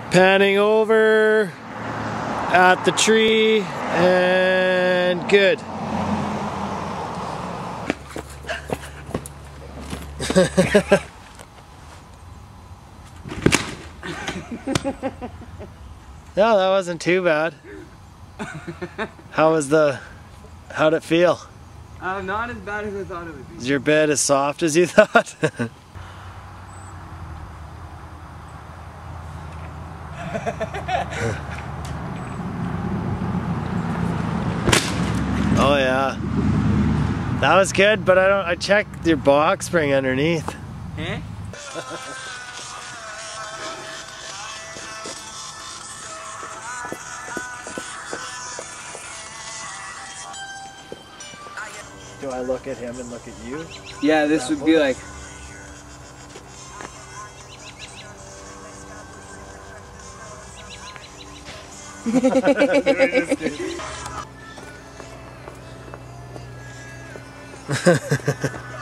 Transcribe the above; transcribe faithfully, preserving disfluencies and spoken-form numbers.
Panning over at the tree and good. No, that wasn't too bad. How was the, how'd it feel? Uh, not as bad as I thought it would be. Is your bed as soft as you thought? Oh yeah. That was good, but I don't I checked your box spring underneath. Eh? Do I look at him and look at you? Yeah, this would be like Ha ha ha.